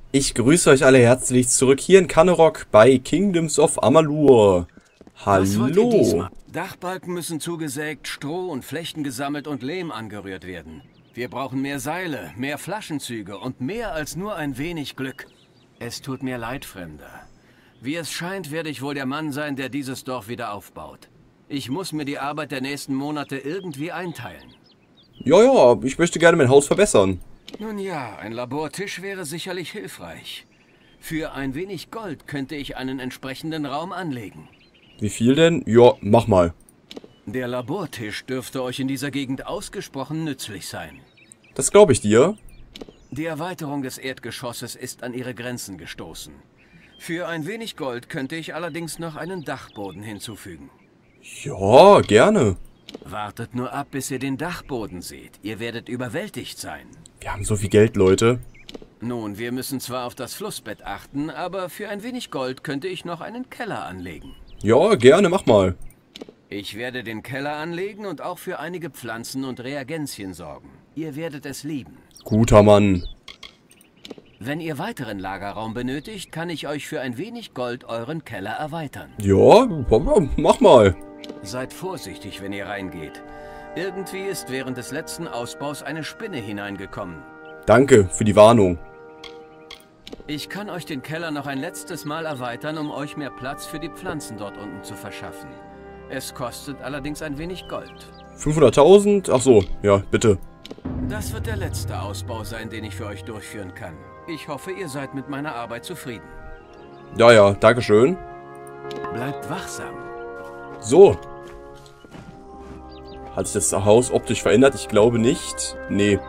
Ich grüße euch alle herzlich zurück hier in Kanerok bei Kingdoms of Amalur. Was wollt ihr Hallo. diesmal? Dachbalken müssen zugesägt, Stroh und Flechten gesammelt und Lehm angerührt werden. Wir brauchen mehr Seile, mehr Flaschenzüge und mehr als nur ein wenig Glück. Es tut mir leid, Fremder. Wie es scheint, werde ich wohl der Mann sein, der dieses Dorf wieder aufbaut. Ich muss mir die Arbeit der nächsten Monate irgendwie einteilen. Ja, ich möchte gerne mein Haus verbessern. Nun ja, ein Labortisch wäre sicherlich hilfreich. Für ein wenig Gold könnte ich einen entsprechenden Raum anlegen. Wie viel denn? Ja, mach mal. Der Labortisch dürfte euch in dieser Gegend ausgesprochen nützlich sein. Das glaube ich dir. Die Erweiterung des Erdgeschosses ist an ihre Grenzen gestoßen. Für ein wenig Gold könnte ich allerdings noch einen Dachboden hinzufügen. Ja, gerne. Wartet nur ab, bis ihr den Dachboden seht. Ihr werdet überwältigt sein. Wir haben so viel Geld, Leute. Nun, wir müssen zwar auf das Flussbett achten, aber für ein wenig Gold könnte ich noch einen Keller anlegen. Ja, gerne, mach mal. Ich werde den Keller anlegen und auch für einige Pflanzen und Reagenzien sorgen. Ihr werdet es lieben. Guter Mann. Wenn ihr weiteren Lagerraum benötigt, kann ich euch für ein wenig Gold euren Keller erweitern. Ja, mach mal. Seid vorsichtig, wenn ihr reingeht. Irgendwie ist während des letzten Ausbaus eine Spinne hineingekommen. Danke für die Warnung. Ich kann euch den Keller noch ein letztes Mal erweitern, um euch mehr Platz für die Pflanzen dort unten zu verschaffen. Es kostet allerdings ein wenig Gold. 500.000? Ach so, ja, bitte. Das wird der letzte Ausbau sein, den ich für euch durchführen kann. Ich hoffe, ihr seid mit meiner Arbeit zufrieden. Ja, dankeschön. Bleibt wachsam. So. Hat sich das Haus optisch verändert? Ich glaube nicht. Nee.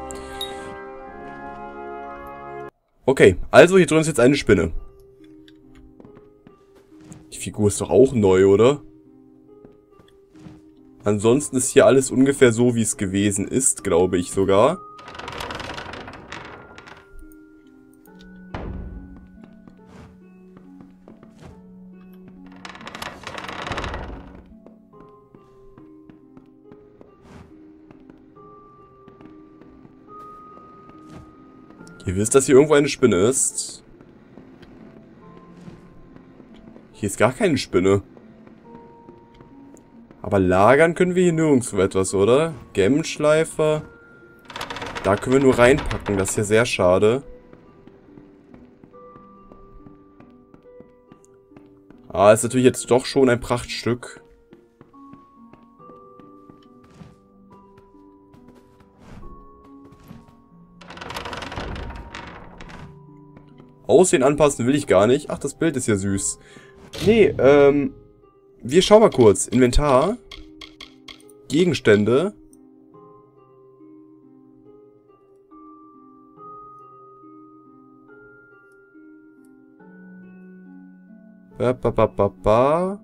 Okay, also hier drin ist jetzt eine Spinne. Die Figur ist doch auch neu, oder? Ansonsten ist hier alles ungefähr so, wie es gewesen ist, glaube ich sogar. Ihr wisst, dass hier irgendwo eine Spinne ist. Hier ist gar keine Spinne. Aber lagern können wir hier nirgendwo etwas, oder? Gemmenschleifer. Da können wir nur reinpacken. Das ist ja sehr schade. Ah, ist natürlich jetzt doch schon ein Prachtstück. Aussehen anpassen will ich gar nicht. Ach, das Bild ist ja süß. Nee, wir schauen mal kurz. Inventar. Gegenstände. Ba.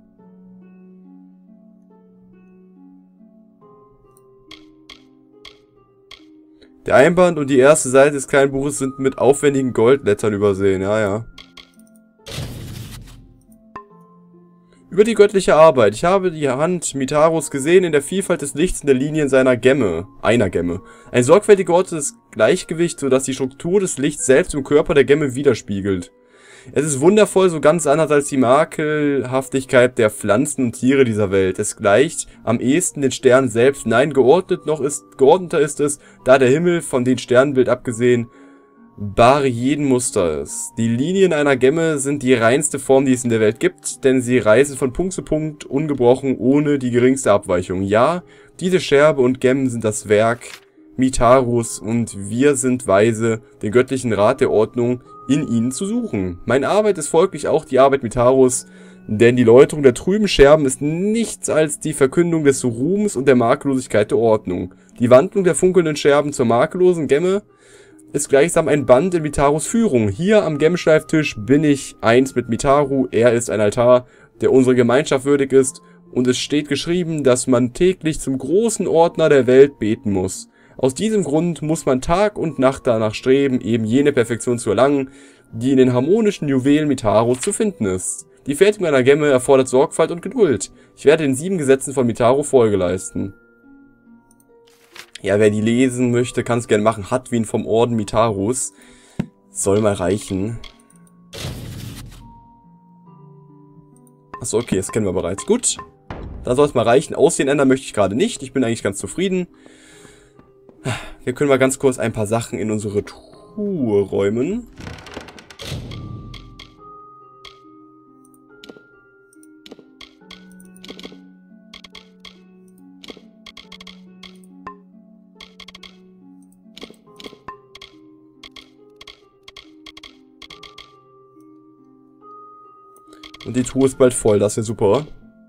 Der Einband und die erste Seite des kleinen Buches sind mit aufwendigen Goldlettern übersehen. Ja. Über die göttliche Arbeit. Ich habe die Hand Mitaros gesehen in der Vielfalt des Lichts in der Linien seiner Gemme. Einer Gemme. Ein sorgfältig geordnetes Gleichgewicht, sodass die Struktur des Lichts selbst im Körper der Gemme widerspiegelt. Es ist wundervoll, so ganz anders als die Makelhaftigkeit der Pflanzen und Tiere dieser Welt. Es gleicht am ehesten den Sternen selbst. Nein, geordneter ist es, da der Himmel, von den Sternenbild abgesehen, bar jeden Muster ist. Die Linien einer Gemme sind die reinste Form, die es in der Welt gibt, denn sie reißen von Punkt zu Punkt, ungebrochen, ohne die geringste Abweichung. Ja, diese Scherbe und Gemmen sind das Werk Mitarus und wir sind weise, den göttlichen Rat der Ordnung in ihnen zu suchen. Meine Arbeit ist folglich auch die Arbeit Mitarus, denn die Läuterung der trüben Scherben ist nichts als die Verkündung des Ruhms und der Makellosigkeit der Ordnung. Die Wandlung der funkelnden Scherben zur makellosen Gemme ist gleichsam ein Band in Mitarus Führung. Hier am Gemmenschleiftisch bin ich eins mit Mitaru, er ist ein Altar, der unserer Gemeinschaft würdig ist, und es steht geschrieben, dass man täglich zum großen Ordner der Welt beten muss. Aus diesem Grund muss man Tag und Nacht danach streben, eben jene Perfektion zu erlangen, die in den harmonischen Juwelen Mitarus zu finden ist. Die Fertigung einer Gemme erfordert Sorgfalt und Geduld. Ich werde den 7 Gesetzen von Mitaru Folge leisten. Ja, wer die lesen möchte, kann es gerne machen. Hadwin vom Orden Mitarus. Soll mal reichen. Achso, okay, das kennen wir bereits. Gut. Da soll es mal reichen. Aussehen ändern möchte ich gerade nicht. Ich bin eigentlich ganz zufrieden. Wir können mal ganz kurz ein paar Sachen in unsere Truhe räumen. Und die Truhe ist bald voll, das ist ja super.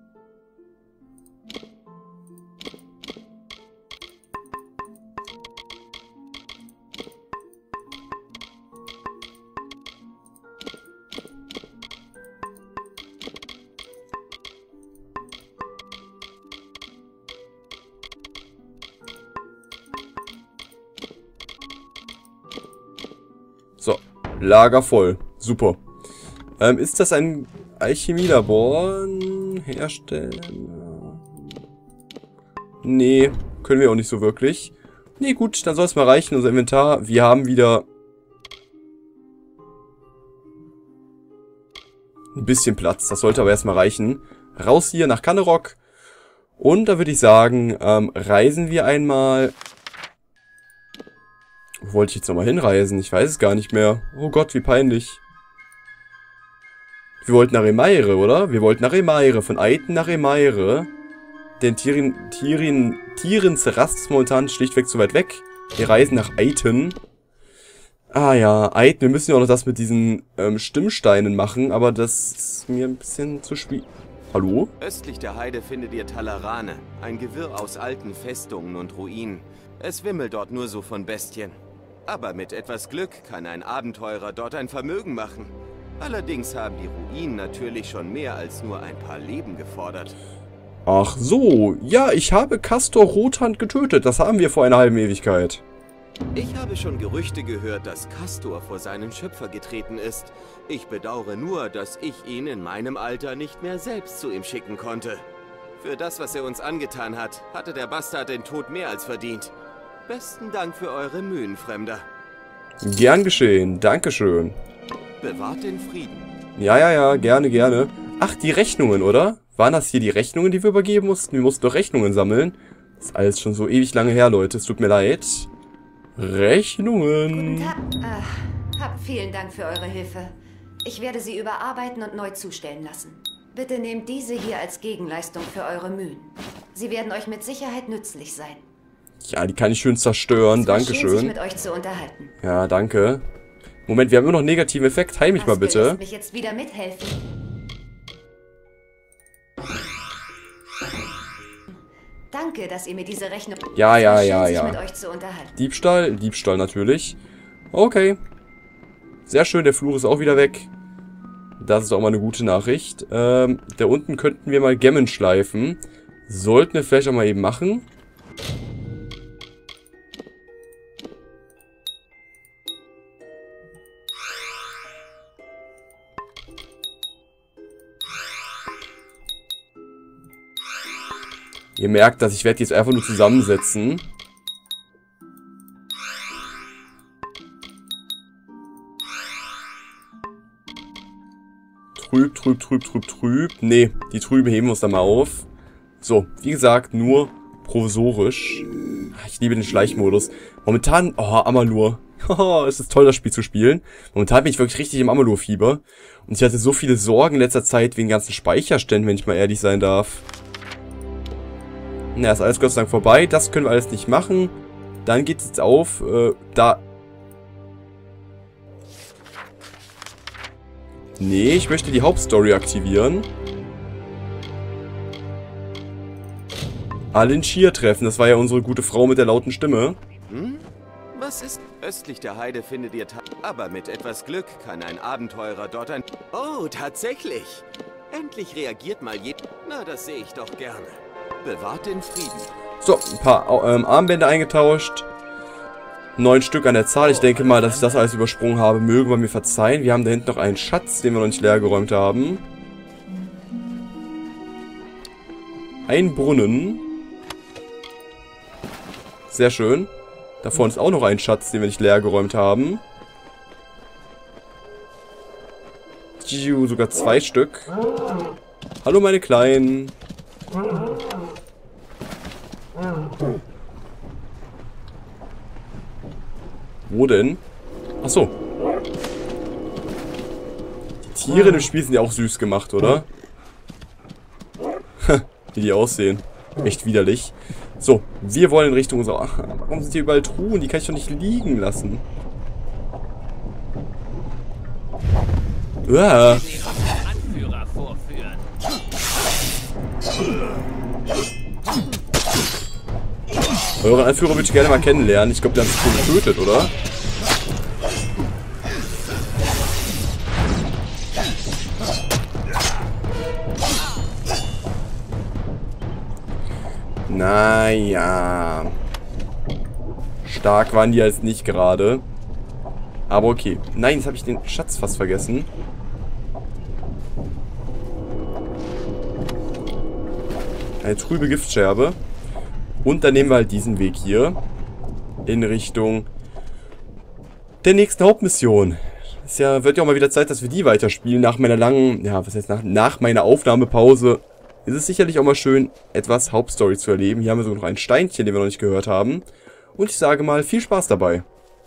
So, Lager voll. Super. Ist das ein Alchemielabor? Herstellen? Nee, können wir auch nicht so wirklich. Nee, gut, dann soll es mal reichen. Unser Inventar. Wir haben wieder ein bisschen Platz. Das sollte aber erstmal reichen. Raus hier nach Kanerok. Und da würde ich sagen, reisen wir einmal. Wo wollte ich jetzt nochmal hinreisen? Ich weiß es gar nicht mehr. Oh Gott, wie peinlich. Wir wollten nach Emaire, oder? Wir wollten nach Emaire. Von Aiten nach Emaire. Denn Tirins Rast ist momentan schlichtweg zu weit weg. Wir reisen nach Aiten. Ah ja, Aiten. Wir müssen ja auch noch das mit diesen Stimmsteinen machen. Aber das ist mir ein bisschen zu schwierig. Hallo? Östlich der Heide findet ihr Talarane. Ein Gewirr aus alten Festungen und Ruinen. Es wimmelt dort nur so von Bestien. Aber mit etwas Glück kann ein Abenteurer dort ein Vermögen machen. Allerdings haben die Ruinen natürlich schon mehr als nur ein paar Leben gefordert. Ach so, ja, ich habe Castor Rothand getötet. Das haben wir vor einer halben Ewigkeit. Ich habe schon Gerüchte gehört, dass Castor vor seinen Schöpfer getreten ist. Ich bedauere nur, dass ich ihn in meinem Alter nicht mehr selbst zu ihm schicken konnte. Für das, was er uns angetan hat, hatte der Bastard den Tod mehr als verdient. Besten Dank für eure Mühen, Fremder. Gern geschehen, dankeschön. Bewahrt den Frieden. Ja, gerne, gerne. Ach, die Rechnungen, oder? Waren das hier die Rechnungen, die wir übergeben mussten? Wir mussten doch Rechnungen sammeln. Das ist alles schon so ewig lange her, Leute. Es tut mir leid. Rechnungen. Guten Tag. Vielen Dank für eure Hilfe. Ich werde sie überarbeiten und neu zustellen lassen. Bitte nehmt diese hier als Gegenleistung für eure Mühen. Sie werden euch mit Sicherheit nützlich sein. Ja, die kann ich schön zerstören. Dankeschön. Sich mit euch zu unterhalten. Ja, danke. Moment, wir haben immer noch einen negativen Effekt. Heil mich mal bitte. Lässt mich jetzt wieder mithelfen. Danke, dass ihr mir diese Rechnung... Ja. Sich mit euch zu unterhalten. Diebstahl natürlich. Okay. Sehr schön, der Fluch ist auch wieder weg. Das ist auch mal eine gute Nachricht. Da unten könnten wir mal Gemmen schleifen. Sollten wir vielleicht auch mal eben machen. Ihr merkt, dass ich werde jetzt einfach nur zusammensetzen. Trüb. Nee, die Trübe heben wir uns da mal auf. So, wie gesagt, nur provisorisch. Ich liebe den Schleichmodus. Momentan, Amalur. Es ist toll, das Spiel zu spielen. Momentan bin ich wirklich richtig im Amalur-Fieber. Und ich hatte so viele Sorgen in letzter Zeit wegen ganzen Speicherständen, wenn ich mal ehrlich sein darf. Na, ist alles Gott sei Dank vorbei. Das können wir alles nicht machen. Dann geht es jetzt auf, da... Nee, ich möchte die Hauptstory aktivieren. Alinshir treffen. Das war ja unsere gute Frau mit der lauten Stimme. Was ist? Östlich der Heide findet ihr... Aber mit etwas Glück kann ein Abenteurer dort ein... Oh, tatsächlich. Endlich reagiert mal Na, das sehe ich doch gerne. Bewahrt den Frieden. So, ein paar Armbänder eingetauscht. 9 Stück an der Zahl. Ich denke mal, dass ich das alles übersprungen habe. Mögen wir mir verzeihen. Wir haben da hinten noch einen Schatz, den wir noch nicht leer geräumt haben. Ein Brunnen. Sehr schön. Da vorne ist auch noch ein Schatz, den wir nicht leer geräumt haben. Sogar 2 Stück. Hallo, meine Kleinen. Wo denn? Achso. Die Tiere im Spiel sind ja auch süß gemacht, oder? Wie die aussehen. Echt widerlich. So, wir wollen in Richtung unserer... Ach, warum sind hier überall Truhen? Die kann ich doch nicht liegen lassen. Uah. Euren Anführer würde ich gerne mal kennenlernen. Ich glaube, der hat sich schon getötet, oder? Naja. Stark waren die jetzt nicht gerade. Aber okay. Nein, jetzt habe ich den Schatz fast vergessen. Eine trübe Giftscherbe. Und dann nehmen wir halt diesen Weg hier. In Richtung der nächsten Hauptmission. Wird ja auch mal wieder Zeit, dass wir die weiterspielen. Nach meiner langen, ja, was heißt nach meiner Aufnahmepause ist es sicherlich auch mal schön, etwas Hauptstory zu erleben. Hier haben wir sogar noch ein Steinchen, den wir noch nicht gehört haben. Und ich sage mal, viel Spaß dabei.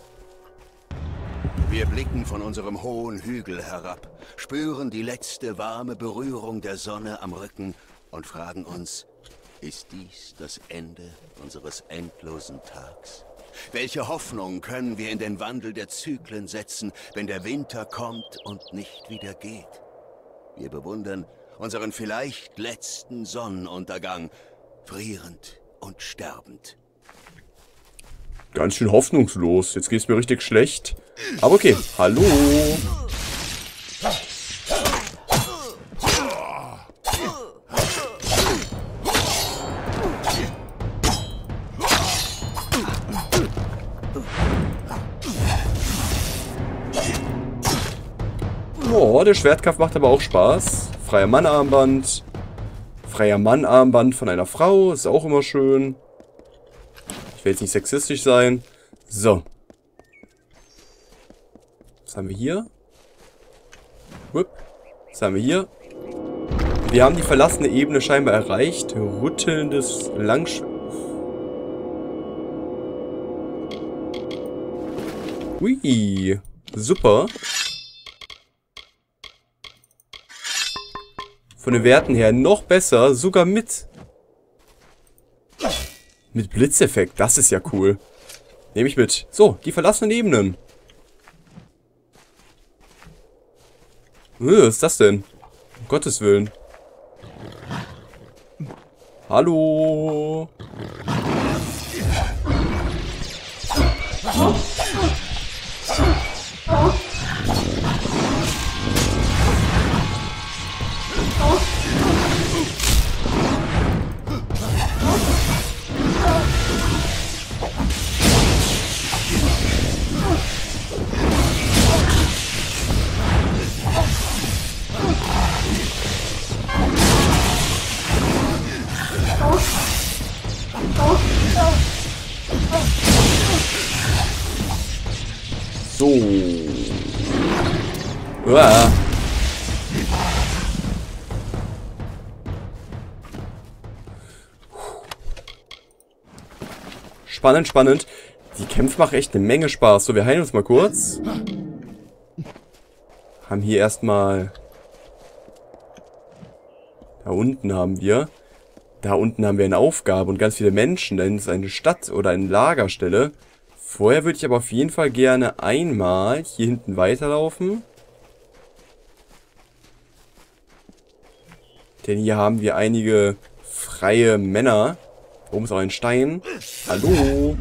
Wir blicken von unserem hohen Hügel herab, spüren die letzte warme Berührung der Sonne am Rücken und fragen uns, ist dies das Ende unseres endlosen Tags? Welche Hoffnung können wir in den Wandel der Zyklen setzen, wenn der Winter kommt und nicht wieder geht? Wir bewundern unseren vielleicht letzten Sonnenuntergang, frierend und sterbend. Ganz schön hoffnungslos. Jetzt geht es mir richtig schlecht. Aber okay. Hallo. Oh, der Schwertkampf macht aber auch Spaß. Freier Mann-Armband. Freier Mann-Armband von einer Frau. Ist auch immer schön. Ich will jetzt nicht sexistisch sein. So. Was haben wir hier? Whip. Was haben wir hier? Wir haben die verlassene Ebene scheinbar erreicht. Rüttelndes Langschwert. Ui. Super. Von den Werten her noch besser. Sogar mit Blitzeffekt. Das ist ja cool. Nehme ich mit. So, die verlassenen Ebenen. Was ist das denn? Um Gottes Willen. Hallo. So. Uah. Spannend, spannend. Die Kämpfe machen echt eine Menge Spaß. So, wir heilen uns mal kurz. Haben hier erstmal... Da unten haben wir eine Aufgabe und ganz viele Menschen. Da ist eine Stadt oder eine Lagerstelle. Vorher würde ich aber auf jeden Fall gerne einmal hier hinten weiterlaufen. Denn hier haben wir einige freie Männer. Oben ist auch ein Stein. Hallo.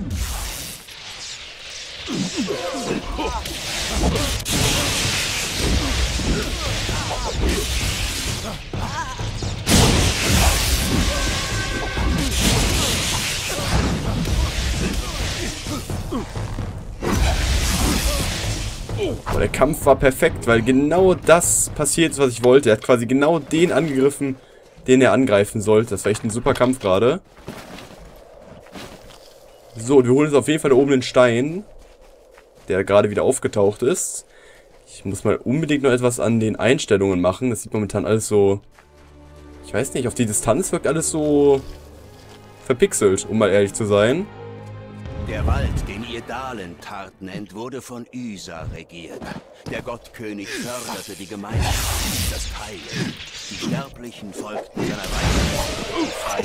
Oh, der Kampf war perfekt, weil genau das passiert ist, was ich wollte. Er hat quasi genau den angegriffen, den er angreifen sollte. Das war echt ein super Kampf gerade. So, und wir holen uns auf jeden Fall da oben den Stein, der gerade wieder aufgetaucht ist. Ich muss mal unbedingt noch etwas an den Einstellungen machen. Das sieht momentan alles so... Ich weiß nicht, auf die Distanz wirkt alles so... verpixelt, um mal ehrlich zu sein. Der Wald, den ihr Dalentarth nennt, wurde von Ysa regiert. Der Gottkönig förderte die Gemeinschaft, das Heilen. Die Sterblichen folgten seiner Weisheit.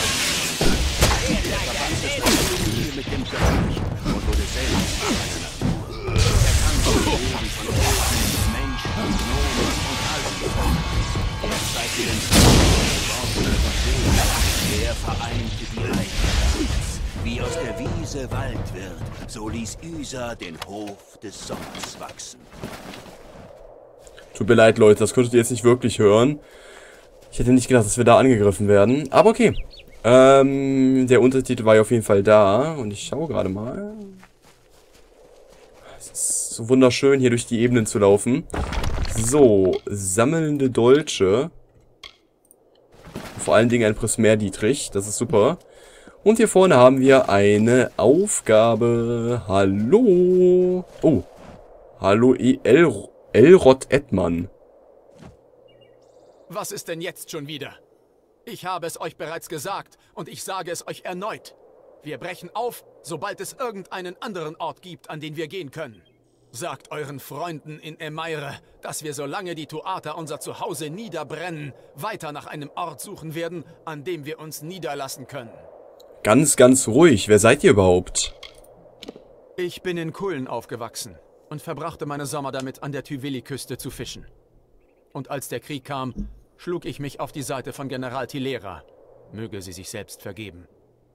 Er verband das Natürliche mit dem Göttlichen und wurde selbst eine Natur. Er kannte das Leben von Elfen, Menschen, Gnomen und allen. Er zeigte den Worten über Seelen. Er vereinte die Leidenschaft. Wie aus der Wiese Wald wird, so ließ Ysa den Hof des Sommers wachsen. Tut mir leid, Leute, das konntet ihr jetzt nicht wirklich hören. Ich hätte nicht gedacht, dass wir da angegriffen werden. Aber okay. Der Untertitel war ja auf jeden Fall da. Und ich schaue gerade mal. Es ist so wunderschön, hier durch die Ebenen zu laufen. So, sammelnde Dolche. Vor allen Dingen ein Prismär-Dietrich. Das ist super. Und hier vorne haben wir eine Aufgabe. Hallo. Oh. Hallo, Elrod Edman. Was ist denn jetzt schon wieder? Ich habe es euch bereits gesagt und ich sage es euch erneut. Wir brechen auf, sobald es irgendeinen anderen Ort gibt, an den wir gehen können. Sagt euren Freunden in Emaire, dass wir, solange die Tuatha unser Zuhause niederbrennen, weiter nach einem Ort suchen werden, an dem wir uns niederlassen können. Ganz, ganz ruhig. Wer seid ihr überhaupt? Ich bin in Kullen aufgewachsen und verbrachte meine Sommer damit, an der Tyvili-Küste zu fischen. Und als der Krieg kam, schlug ich mich auf die Seite von General Tilera. Möge sie sich selbst vergeben.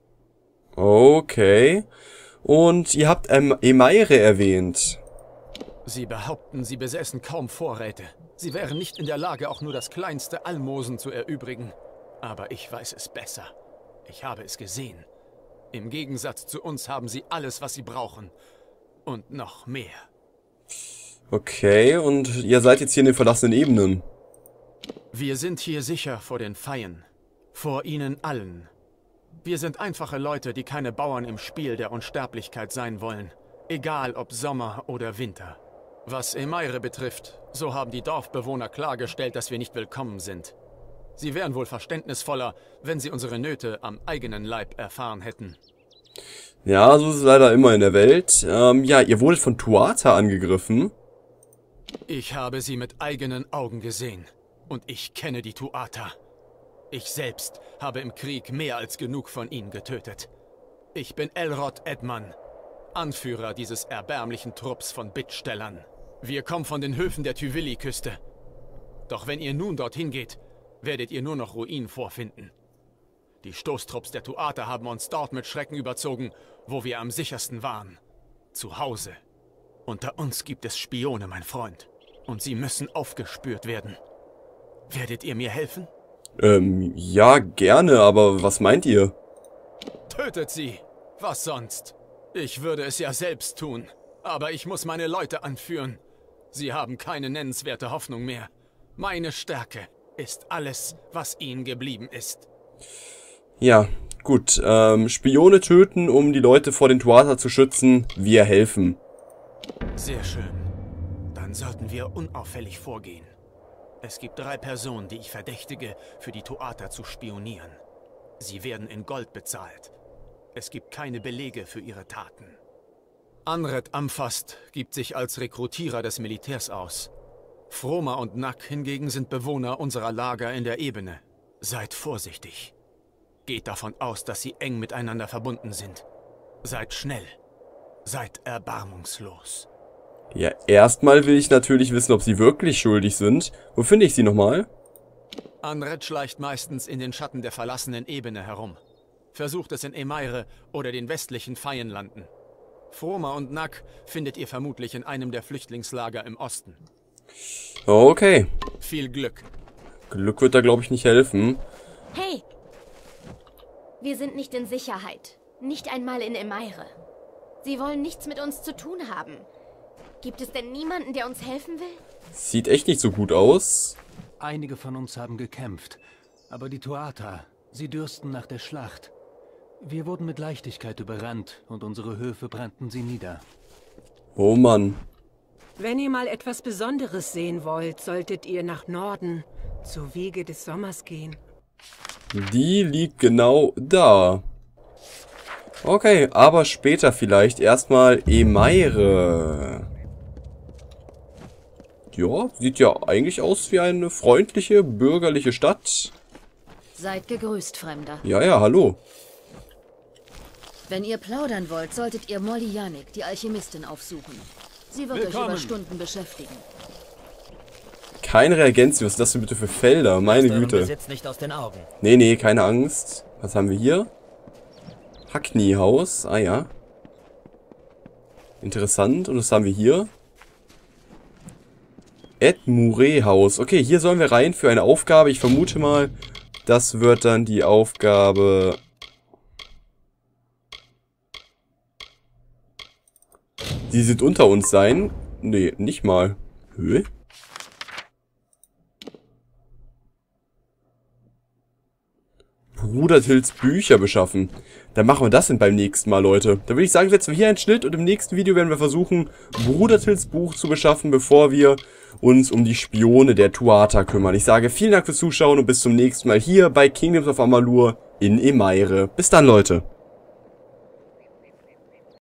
Okay. Und ihr habt Emaire erwähnt. Sie behaupten, sie besäßen kaum Vorräte. Sie wären nicht in der Lage, auch nur das kleinste Almosen zu erübrigen. Aber ich weiß es besser. Ich habe es gesehen. Im Gegensatz zu uns haben sie alles, was sie brauchen. Und noch mehr. Okay, und ihr seid jetzt hier in den verlassenen Ebenen. Wir sind hier sicher vor den Feien. Vor ihnen allen. Wir sind einfache Leute, die keine Bauern im Spiel der Unsterblichkeit sein wollen. Egal ob Sommer oder Winter. Was Emaire betrifft, so haben die Dorfbewohner klargestellt, dass wir nicht willkommen sind. Sie wären wohl verständnisvoller, wenn sie unsere Nöte am eigenen Leib erfahren hätten. Ja, so ist es leider immer in der Welt. Ja, ihr wurdet von Tuatha angegriffen. Ich habe sie mit eigenen Augen gesehen. Und ich kenne die Tuatha. Ich selbst habe im Krieg mehr als genug von ihnen getötet. Ich bin Elrod Edman, Anführer dieses erbärmlichen Trupps von Bittstellern. Wir kommen von den Höfen der Tyvili-Küste. Doch wenn ihr nun dorthin geht, werdet ihr nur noch Ruinen vorfinden. Die Stoßtrupps der Tuatha haben uns dort mit Schrecken überzogen, wo wir am sichersten waren. Zu Hause. Unter uns gibt es Spione, mein Freund. Und sie müssen aufgespürt werden. Werdet ihr mir helfen? Ja, gerne, aber was meint ihr? Tötet sie. Was sonst? Ich würde es ja selbst tun. Aber ich muss meine Leute anführen. Sie haben keine nennenswerte Hoffnung mehr. Meine Stärke ist alles, was ihnen geblieben ist. Ja, gut. Spione töten, um die Leute vor den Tuatha zu schützen. Wir helfen. Sehr schön. Dann sollten wir unauffällig vorgehen. Es gibt 3 Personen, die ich verdächtige, für die Tuatha zu spionieren. Sie werden in Gold bezahlt. Es gibt keine Belege für ihre Taten. Anred Amfast gibt sich als Rekrutierer des Militärs aus. Froma und Nack hingegen sind Bewohner unserer Lager in der Ebene. Seid vorsichtig. Geht davon aus, dass sie eng miteinander verbunden sind. Seid schnell. Seid erbarmungslos. Ja, erstmal will ich natürlich wissen, ob sie wirklich schuldig sind. Wo finde ich sie nochmal? Anred schleicht meistens in den Schatten der verlassenen Ebene herum. Versucht es in Emaire oder den westlichen Feienlanden. Froma und Nack findet ihr vermutlich in einem der Flüchtlingslager im Osten. Okay. Viel Glück. Glück wird da, glaube ich, nicht helfen. Hey! Wir sind nicht in Sicherheit. Nicht einmal in Emaire. Sie wollen nichts mit uns zu tun haben. Gibt es denn niemanden, der uns helfen will? Sieht echt nicht so gut aus. Einige von uns haben gekämpft, aber die Tuatha, sie dürsten nach der Schlacht. Wir wurden mit Leichtigkeit überrannt und unsere Höfe brannten sie nieder. Oh Mann. Wenn ihr mal etwas Besonderes sehen wollt, solltet ihr nach Norden, zur Wiege des Sommers gehen. Die liegt genau da. Okay, aber später vielleicht. Erstmal Emaire. Ja, sieht ja eigentlich aus wie eine freundliche, bürgerliche Stadt. Seid gegrüßt, Fremder. Ja, ja, hallo. Wenn ihr plaudern wollt, solltet ihr Molly Yannick, die Alchemistin, aufsuchen. Sie wird euch über Stunden beschäftigen. Keine Reagenz, was ist das denn bitte für Felder? Meine Güte. Nicht aus den Augen. Nee, keine Angst. Was haben wir hier? Hackney-Haus. Ah ja. Interessant. Und was haben wir hier? Ed Mouret-Haus. Okay, hier sollen wir rein für eine Aufgabe. Ich vermute mal, das wird dann die Aufgabe... Die sind unter uns sein. Nee, nicht mal. Höhe? Bruder Tills Bücher beschaffen. Dann machen wir das denn beim nächsten Mal, Leute. Da würde ich sagen, setzen wir hier einen Schnitt und im nächsten Video werden wir versuchen, Bruder Tills Buch zu beschaffen, bevor wir uns um die Spione der Tuatha kümmern. Ich sage vielen Dank fürs Zuschauen und bis zum nächsten Mal hier bei Kingdoms of Amalur in Emaire. Bis dann, Leute.